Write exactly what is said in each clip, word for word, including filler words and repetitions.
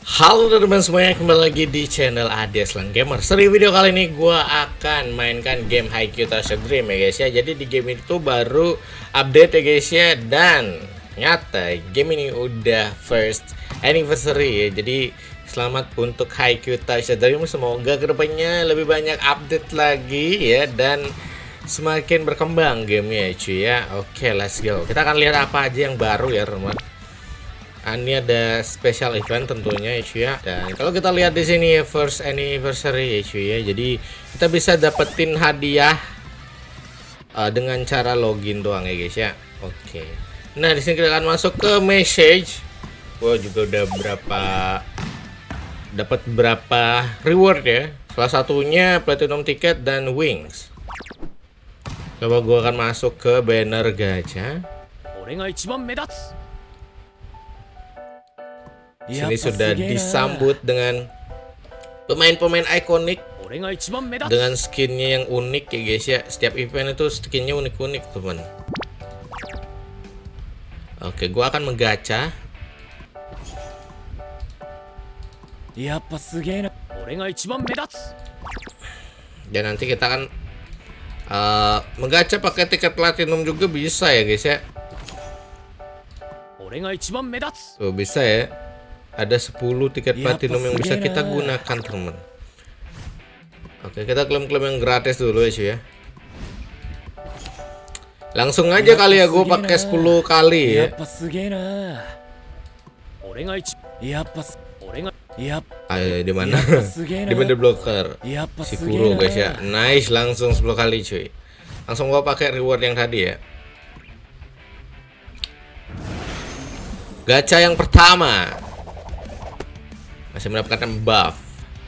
Halo teman-teman semuanya, kembali lagi di channel Adeslan Gamer. Seri video kali ini gue akan mainkan game Haikyuu Toxic Dream ya guys ya. Jadi di game itu baru update ya guys ya. Dan nyata game ini udah first anniversary ya. Jadi selamat untuk Haikyuu Toxic Dream. Semoga kedepannya lebih banyak update lagi ya. Dan semakin berkembang gamenya cuy ya. Oke, let's go. Kita akan lihat apa aja yang baru ya teman. Ini ada special event tentunya ya cuy ya. Dan kalau kita lihat di sini first anniversary ya cuy ya. Jadi kita bisa dapetin hadiah uh, dengan cara login doang ya guys ya. Oke. Nah di sini kita akan masuk ke message. Gua juga udah berapa dapat berapa reward ya. Salah satunya platinum ticket dan wings. Coba gua akan masuk ke banner gacha. Sini sudah disambut dengan pemain-pemain ikonik dengan skinnya yang unik ya guys ya. Setiap event itu skinnya unik-unik teman. Oke, gua akan menggacha. Dan nanti kita akan uh, menggacha pakai tiket platinum juga bisa ya guys ya. Tuh bisa ya. Ada sepuluh tiket platinum yang bisa kita gunakan teman. Oke, kita klaim-klaim yang gratis dulu ya cuy ya. Langsung aja kali ya, gue pakai sepuluh kali ya. Ayo di mana? Di benda blocker. Si Kuro guys ya. Nice, langsung sepuluh kali cuy. Langsung gua pakai reward yang tadi ya. Gacha yang pertama masih mendapatkan buff.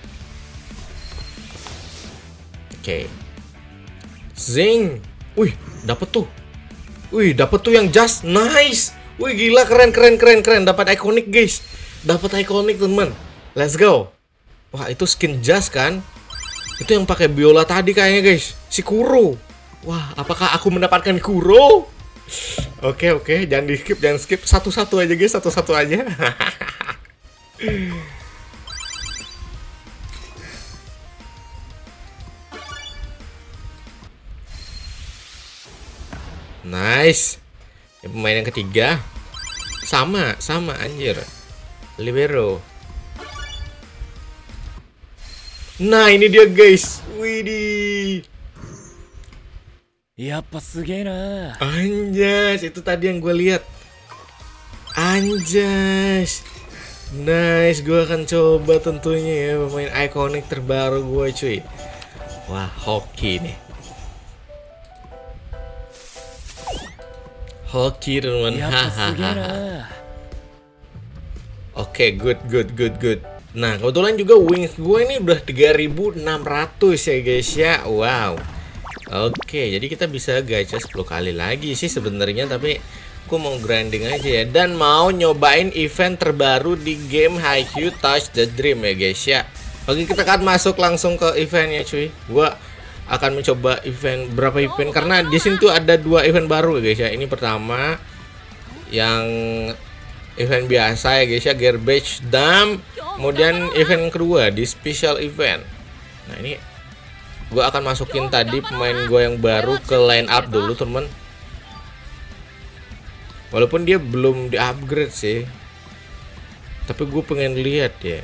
Oke. Okay. Zing. Wih, dapet tuh. Wih, dapet tuh yang just nice. Wih, gila, keren keren keren keren. Dapat ikonik, guys. Dapat ikonik, teman. Let's go. Wah, itu skin just kan? Itu yang pakai biola tadi kayaknya, guys. Si Kuro. Wah, apakah aku mendapatkan Kuro? Oke, oke, jangan di-skip, jangan skip. Satu-satu aja, guys, satu-satu aja. Nice. Ya, pemain yang ketiga sama sama anjir, libero. Nah ini dia guys. Widih. Anjas, itu tadi yang gue lihat. Anjas. Nice, gue akan coba tentunya ya pemain ikonik terbaru gue cuy. Wah, hoki nih. Hoki teman. Oke, good good good good. Nah kebetulan juga wings gue ini udah tiga ribu enam ratus ya guys ya. Wow. Oke, jadi kita bisa gacha sepuluh kali lagi sih sebenarnya, tapi aku mau grinding aja ya. Dan mau nyobain event terbaru di game Haikyuu Toxic Dream ya guys ya. Oke, kita akan masuk langsung ke eventnya cuy. Gua akan mencoba event berapa event karena di sini tuh ada dua event baru ya guys ya. Ini pertama yang event biasa ya guys ya, garbage dump. Kemudian event kedua di special event. Nah ini gua akan masukin tadi pemain gua yang baru ke line up dulu teman. Walaupun dia belum di upgrade sih, tapi gue pengen lihat ya,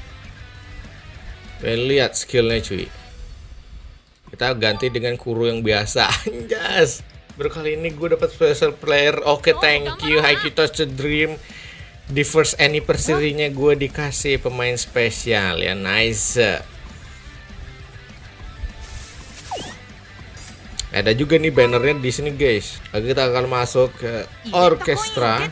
pengen lihat skillnya cuy. Kita ganti dengan Kuro yang biasa. Anjas. Baru kali ini gue dapat special player. Oke, thank you Haikyuu Toxic Dream. Di first anniversary-nya gue dikasih pemain spesial ya. Nice. Ada juga nih bannernya di sini guys. Oke, kita akan masuk ke orkestra.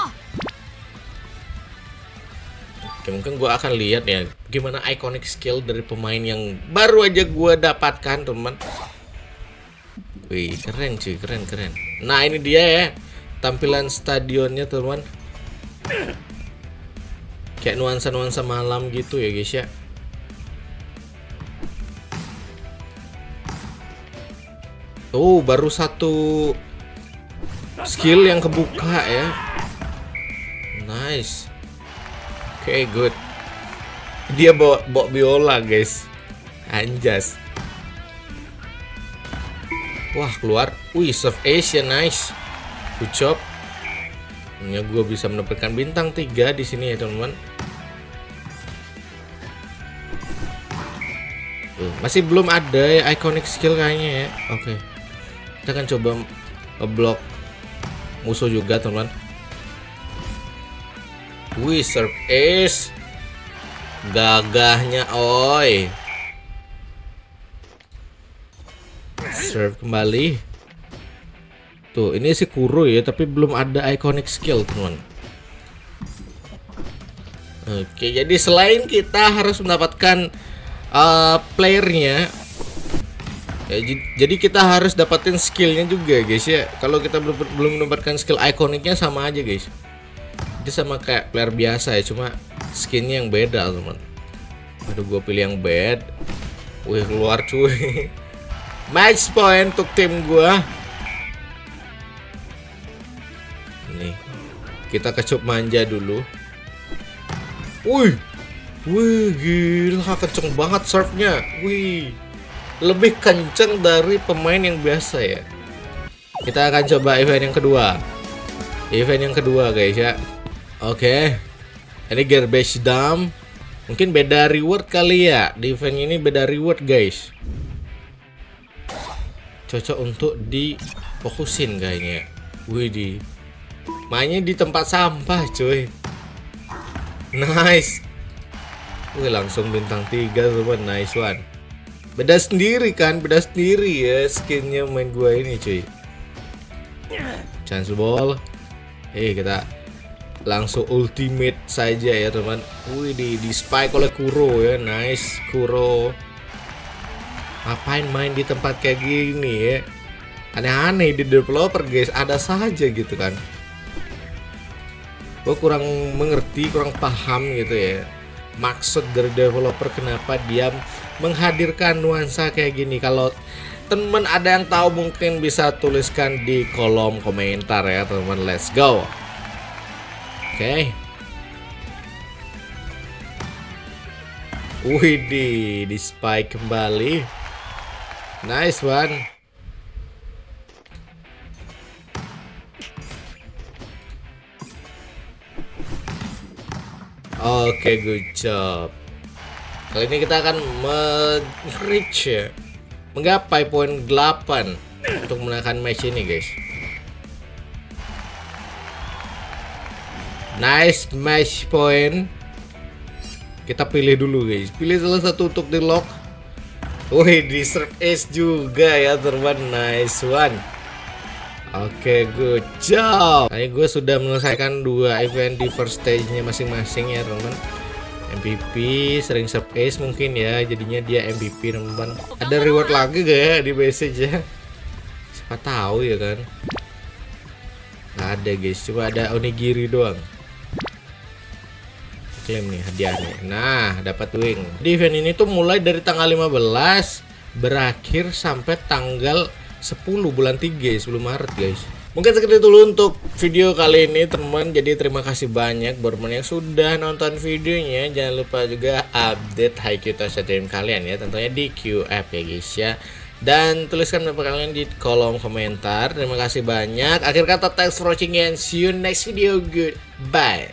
Oke, mungkin gue akan lihat ya gimana iconic skill dari pemain yang baru aja gue dapatkan teman. Wih, keren cuy, keren keren. Nah ini dia ya tampilan stadionnya teman. Kayak nuansa-nuansa malam gitu ya guys ya. Tuh baru satu skill yang kebuka ya. Nice. Oke, okay, good. Dia bawa, bawa biola guys. Anjas. Wah keluar. Wih serve Asia nice. Good job. Ini gue bisa mendapatkan bintang tiga di sini ya teman-teman. Masih belum ada ya, iconic skill kayaknya ya. Oke. Kita akan coba ngeblok musuh juga teman-teman. Wih serve ace. Gagahnya oi. Serve kembali. Tuh ini si Kuro ya, tapi belum ada iconic skill teman. Oke, jadi selain kita harus mendapatkan uh, playernya ya, jadi kita harus dapatin skillnya juga guys ya. Kalau kita belum belum mendapatkan skill ikoniknya sama aja guys. Jadi sama kayak player biasa ya, cuma skinnya yang beda teman. Aduh gue pilih yang bad. Wih keluar cuy. Match point untuk tim gue. Nih kita kecup manja dulu. Wih, wih gila kenceng banget serve-nya. Wih, lebih kenceng dari pemain yang biasa ya. Kita akan coba event yang kedua. Event yang kedua guys ya. Oke, ini garbage dump. Mungkin beda reward kali ya. Di event ini beda reward guys. Cocok untuk difokusin kayaknya. Wih di mainnya di tempat sampah cuy. Nice. Wih langsung bintang tiga teman. Nice one. Beda sendiri kan, beda sendiri ya skinnya main gua ini cuy. Chance ball. Eh kita langsung ultimate saja ya teman. Wih di, di spike oleh Kuro ya. Nice Kuro. Ngapain main di tempat kayak gini ya? Aneh-aneh di developer guys, ada saja gitu kan. Gue kurang mengerti, kurang paham gitu ya maksud dari developer kenapa dia menghadirkan nuansa kayak gini. Kalau temen ada yang tahu mungkin bisa tuliskan di kolom komentar ya teman. Let's go. Oke. Okay. Wih di di spike kembali. Nice one. Oke, okay, good job. Kali ini kita akan men-reach ya, menggapai poin delapan untuk menangkan match ini guys. Nice match point. Kita pilih dulu guys. Pilih salah satu untuk di lock. Wih, di serve ace juga ya teman. Nice one. Oke, okay, good job. Nah, gue sudah menyelesaikan dua event di first stage-nya masing-masing ya teman. M V P, sering serve ace mungkin ya, jadinya dia M V P teman. Ada reward lagi gak ya di message ya? Siapa tahu ya kan. Gak ada guys, cuma ada onigiri doang. Klaim nih hadiahnya. Nah, dapat wing. Di event ini tuh mulai dari tanggal lima belas berakhir sampai tanggal sepuluh bulan tiga sebelum Maret guys. Mungkin segitu dulu untuk video kali ini teman. Jadi terima kasih banyak buat teman yang sudah nonton videonya. Jangan lupa juga update Haikyuu Tocha Dream kalian ya, tentunya di Q F ya guys ya. Dan tuliskan pendapat kalian di kolom komentar. Terima kasih banyak. Akhir kata, thanks for watching and see you next video. Goodbye.